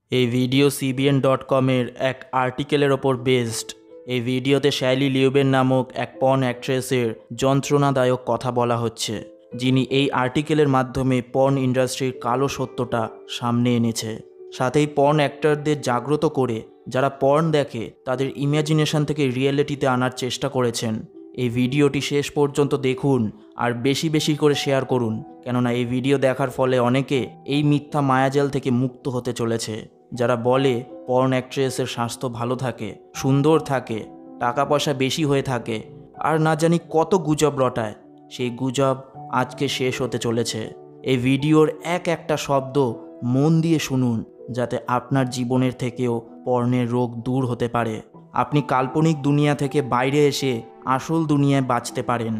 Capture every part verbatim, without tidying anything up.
এই video CBN dot কমের এক আর্টিকেলের ওপর বেসড। এই ভিডিওতে শ্যালি লিউবেন নামক এক পর্ন অ্যাক্ট্রেসের যন্ত্রণাদায়ক কথা বলা হচ্ছে, যিনি এই আর্টিকেলের মাধ্যমে পর্ন ইন্ডাস্ট্রির কালো সত্যটা সামনে এনেছে। সাথেই পর্ন অ্যাক্টরদের জাগ্রত করে যারা পর্ন দেখে তাদের ইমাজিনেশন থেকে রিয়েলিটিতে আনার চেষ্টা করেছেন। এই ভিডিওটি শেষ পর্যন্ত দেখুন আর বেশি বেশি করে শেয়ার করুন, কেননা এই ভিডিও দেখার ফলে অনেকে এই মিথ্যা মায়াজাল থেকে মুক্ত হতে চলেছে। যারা বলে পর্ন অ্যাক্ট্রেসের স্বাস্থ্য ভালো থাকে, সুন্দর থাকে, টাকা পয়সা বেশি হয়ে থাকে, আর না জানি কত গুজব রটায়, সেই গুজব আজকে শেষ হতে চলেছে। এই ভিডিওর এক একটা শব্দ মন দিয়ে শুনুন, যাতে আপনার জীবনের থেকেও পর্নের রোগ দূর হতে পারে, আপনি কাল্পনিক দুনিয়া থেকে বাইরে এসে আসল দুনিয়ায় বাঁচতে পারেন।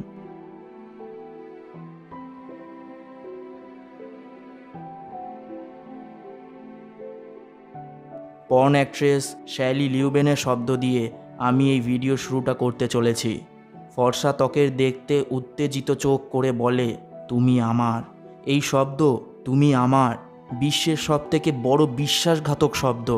পর্ন অ্যাক্ট্রেস শ্যালি লিউবেনের শব্দ দিয়ে আমি এই ভিডিও শুরুটা করতে চলেছি। ফর্সা ত্বকের দেখতে উত্তেজিত চোখ করে বলে, তুমি আমার। এই শব্দ তুমি আমার বিশ্বের সবথেকে বড় বিশ্বাসঘাতক শব্দ।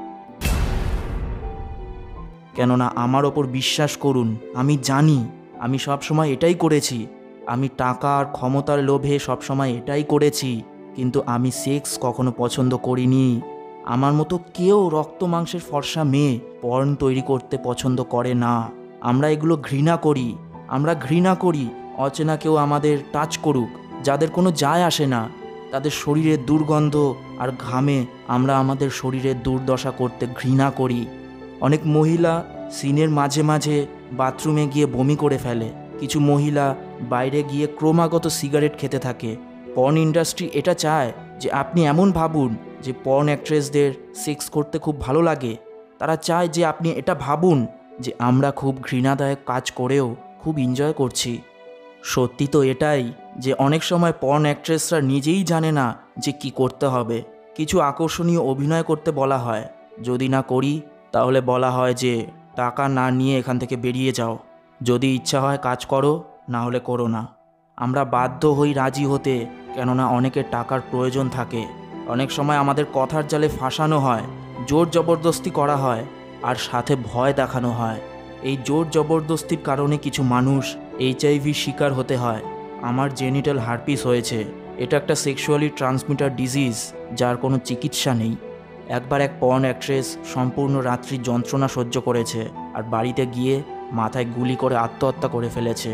কেননা আমার ওপর বিশ্বাস করুন, আমি জানি আমি সবসময় এটাই করেছি। আমি টাকা আর ক্ষমতার লোভে সবসময় এটাই করেছি, কিন্তু আমি সেক্স কখনো পছন্দ করিনি। আমার মতো কেউ রক্ত মাংসের ফর্সা মেয়ে পর্ন তৈরি করতে পছন্দ করে না। আমরা এগুলো ঘৃণা করি। আমরা ঘৃণা করি অচেনা কেউ আমাদের টাচ করুক, যাদের কোনো যায় আসে না। তাদের শরীরের দুর্গন্ধ আর ঘামে আমরা আমাদের শরীরের দুর্দশা করতে ঘৃণা করি। অনেক মহিলা সিনের মাঝে মাঝে বাথরুমে গিয়ে বমি করে ফেলে। কিছু মহিলা বাইরে গিয়ে ক্রমাগত সিগারেট খেতে থাকে। পর্ন ইন্ডাস্ট্রি এটা চায় যে আপনি এমন ভাবুন যে পর্ন অ্যাক্ট্রেসদের সেক্স করতে খুব ভালো লাগে। তারা চায় যে আপনি এটা ভাবুন যে আমরা খুব ঘৃণাদায়ক কাজ করেও খুব এনজয় করছি। সত্যি তো এটাই যে অনেক সময় পর্ন অ্যাক্ট্রেসরা নিজেই জানে না যে কি করতে হবে। কিছু আকর্ষণীয় অভিনয় করতে বলা হয়, যদি না করি তাহলে বলা হয় যে টাকা না নিয়ে এখান থেকে বেরিয়ে যাও। যদি ইচ্ছা হয় কাজ করো, না হলে করো না। আমরা বাধ্য হই রাজি হতে, কেননা অনেকের টাকার প্রয়োজন থাকে। অনেক সময় আমাদের কথার জালে ফাঁসানো হয়, জোর জবরদস্তি করা হয়, আর সাথে ভয় দেখানো হয়। এই জোর জবরদস্তির কারণে কিছু মানুষ এইচআইভি শিকার হতে হয়। আমার জেনিটাল হারপিস হয়েছে। এটা একটা সেক্সুয়ালি ট্রান্সমিটার ডিজিজ, যার কোনো চিকিৎসা নেই। একবার এক পর্ন অ্যাক্ট্রেস সম্পূর্ণ রাত্রি যন্ত্রণা সহ্য করেছে আর বাড়িতে গিয়ে মাথায় গুলি করে আত্মহত্যা করে ফেলেছে।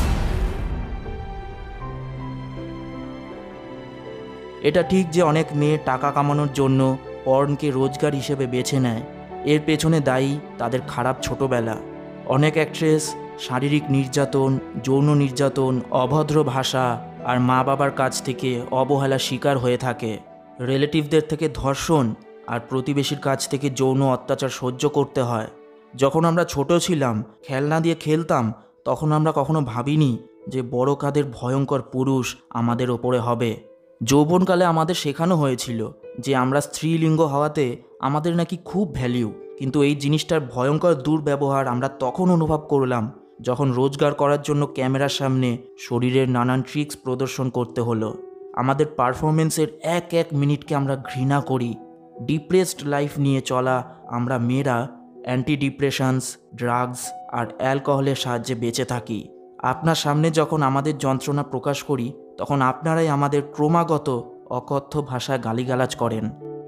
এটা ঠিক যে অনেক মেয়ে টাকা কামানোর জন্য পর্নকে রোজগার হিসেবে বেছে নেয়। এর পেছনে দায়ী তাদের খারাপ ছোটবেলা। অনেক অ্যাক্ট্রেস শারীরিক নির্যাতন, যৌন নির্যাতন, অভদ্র ভাষা আর মা বাবার কাছ থেকে অবহেলার শিকার হয়ে থাকে। রিলেটিভদের থেকে ধর্ষণ আর প্রতিবেশীর কাছ থেকে যৌন অত্যাচার সহ্য করতে হয়। যখন আমরা ছোট ছিলাম, খেলনা দিয়ে খেলতাম, তখন আমরা কখনো ভাবিনি যে বড় কাদের ভয়ঙ্কর পুরুষ আমাদের ওপরে হবে। যৌবনকালে আমাদের শেখানো হয়েছিল যে আমরা স্ত্রীলিঙ্গ হওয়াতে আমাদের নাকি খুব ভ্যালিউ, কিন্তু এই জিনিসটার ভয়ঙ্কর দুর্ব্যবহার আমরা তখন অনুভব করলাম যখন রোজগার করার জন্য ক্যামেরার সামনে শরীরের নানান ট্রিক্স প্রদর্শন করতে হলো। আমাদের পারফরমেন্সের এক এক মিনিটকে আমরা ঘৃণা করি। ডিপ্রেসড লাইফ নিয়ে চলা আমরা মেয়েরা অ্যান্টি ডিপ্রেশনস, ড্রাগস আর অ্যালকোহলের সাহায্যে বেঁচে থাকি। আপনার সামনে যখন আমাদের যন্ত্রণা প্রকাশ করি, তখন আপনারাই আমাদের ক্রমাগত অকথ্য ভাষায় গালিগালাজ করেন।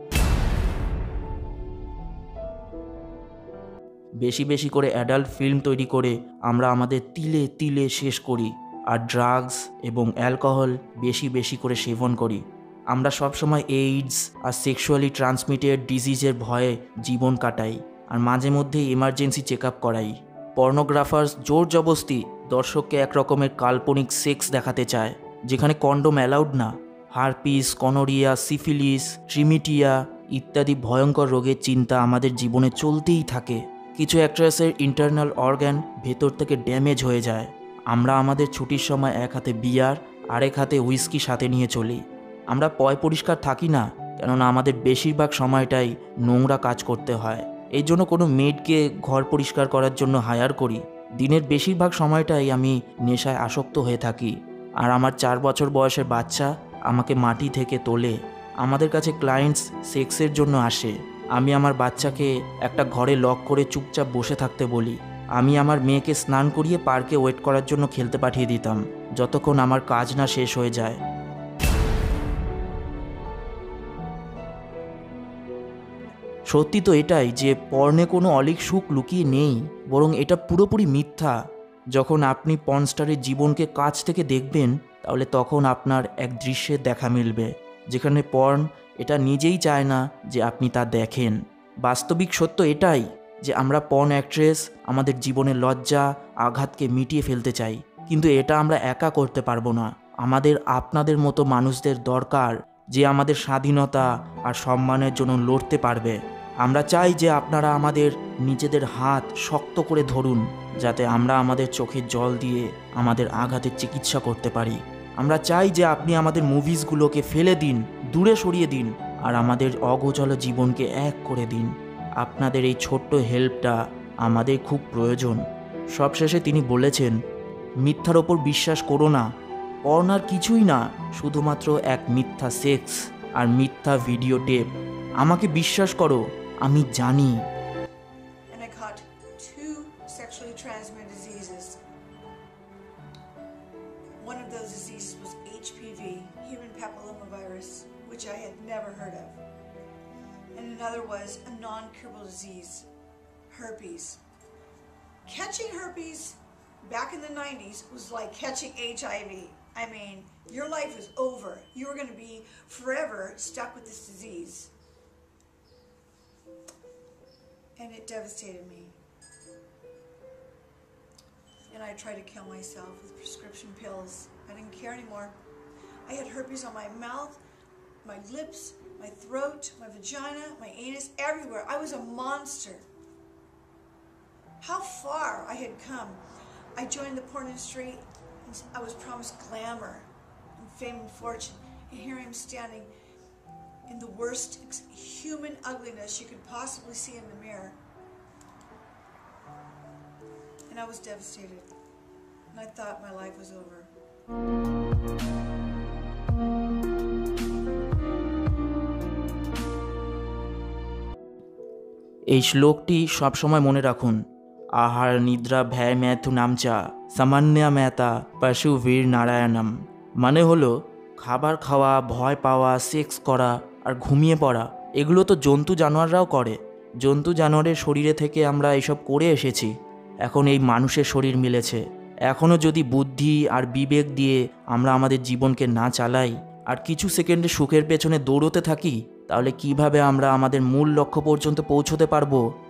বেশি বেশি করে অ্যাডাল্ট ফিল্ম তৈরি করে আমরা আমাদের তিলে তিলে শেষ করি, আর ড্রাগস এবং অ্যালকোহল বেশি বেশি করে সেবন করি। আমরা সবসময় এইডস আর সেক্সুয়ালি ট্রান্সমিটেড ডিজিজের ভয়ে জীবন কাটাই, আর মাঝে মধ্যে ইমার্জেন্সি চেক আপ করাই। পর্নোগ্রাফার্স জোর জবস্তি দর্শককে এক রকমের কাল্পনিক সেক্স দেখাতে চায়, যেখানে কন্ডোম অ্যালাউড না। হারপিস, কনোরিয়া, সিফিলিস, ট্রিমিটিয়া ইত্যাদি ভয়ঙ্কর রোগের চিন্তা আমাদের জীবনে চলতেই থাকে। কিছু অ্যাক্ট্রেসের ইন্টারনাল অর্গান ভেতর থেকে ড্যামেজ হয়ে যায়। আমরা আমাদের ছুটির সময় এক হাতে বিয়ার, আরেক হাতে হুইস্কি সাথে নিয়ে চলি। আমরা পয় পরিষ্কার থাকি না, কেননা আমাদের বেশিরভাগ সময়টাই নোংরা কাজ করতে হয়। এই জন্য কোনো মেডকে ঘর পরিষ্কার করার জন্য হায়ার করি। দিনের বেশিরভাগ সময়টাই আমি নেশায় আসক্ত হয়ে থাকি, আর আমার চার বছর বয়সের বাচ্চা আমাকে মাটি থেকে তোলে। আমাদের কাছে ক্লায়েন্টস সেক্সের জন্য আসে। আমি আমার বাচ্চাকে একটা ঘরে লক করে চুপচাপ বসে থাকতে বলি। আমি আমার মেয়েকে স্নান করিয়ে পার্কে ওয়েট করার জন্য খেলতে পাঠিয়ে দিতাম, যতক্ষণ আমার কাজ না শেষ হয়ে যায়। সত্যি তো এটাই যে পর্নে কোনো অলীক সুখ লুকিয়ে নেই, বরং এটা পুরোপুরি মিথ্যা। যখন আপনি পর্নস্টারের জীবনকে কাছ থেকে দেখবেন, তাহলে তখন আপনার এক দৃশ্যের দেখা মিলবে যেখানে পর্ন এটা নিজেই চায় না যে আপনি তা দেখেন। বাস্তবিক সত্য এটাই যে আমরা পর্ন অ্যাক্ট্রেস আমাদের জীবনের লজ্জা আঘাতকে মিটিয়ে ফেলতে চাই, কিন্তু এটা আমরা একা করতে পারবো না। আমাদের আপনাদের মতো মানুষদের দরকার যে আমাদের স্বাধীনতা আর সম্মানের জন্য লড়তে পারবে। আমরা চাই যে আপনারা আমাদের নিজেদের হাত শক্ত করে ধরুন, যাতে আমরা আমাদের চোখের জল দিয়ে আমাদের আঘাতের চিকিৎসা করতে পারি। আমরা চাই যে আপনি আমাদের মুভিজগুলোকে ফেলে দিন, দূরে সরিয়ে দিন, আর আমাদের অগোচর জীবনকে এক করে দিন। আপনাদের এই ছোট্ট হেল্পটা আমাদের খুব প্রয়োজন। সবশেষে তিনি বলেছেন, মিথ্যার ওপর বিশ্বাস করো না। পর্ন আর কিছুই না, শুধুমাত্র এক মিথ্যা সেক্স আর মিথ্যা ভিডিও টেপ। আমাকে বিশ্বাস করো, আমি জানি। And I caught two sexually transmitted diseases. One of those diseases was H P V, human papillomavirus, which I had never heard of. And another was a non-curable disease, herpes. Catching herpes back in the nineties was like catching H I V. I mean, your life was over. You were going to be forever stuck with this disease. And it devastated me. And I tried to kill myself with prescription pills. I didn't care anymore. I had herpes on my mouth, my lips, my throat, my vagina, my anus, everywhere. I was a monster. How far I had come. I joined the porn industry. I was promised glamour and fame and fortune. And here I am standing in the worst human ugliness you could possibly see in the mirror. And I was devastated. And I thought my life was over. এই শ্লোকটি সবসময় মনে রাখুন। আহার নিদ্রা ভ্যায় Matthew নামচা সামান্যা ম্যাতা পশু বীর নারায়ণম। মানে হলো খাবার খাওয়া, ভয় পাওয়া, সেক্স করা আর ঘুমিয়ে পড়া, এগুলো তো জন্তু জানোয়াররাও করে। জন্তু জানোয়ারের শরীরে থেকে আমরা এসব করে এসেছি, এখন এই মানুষের শরীর মিলেছে। এখনও যদি বুদ্ধি আর বিবেক দিয়ে আমরা আমাদের জীবনকে না চালাই আর কিছু সেকেন্ডে সুখের পেছনে দৌড়তে থাকি, তাহলে কিভাবে আমরা আমাদের মূল লক্ষ্য পর্যন্ত পৌঁছতে পারবো